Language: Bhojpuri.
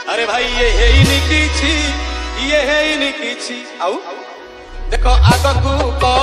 अरे भाई ये है ही नहीं किछि, ये है ही नहीं किछि। आउ देखो आग को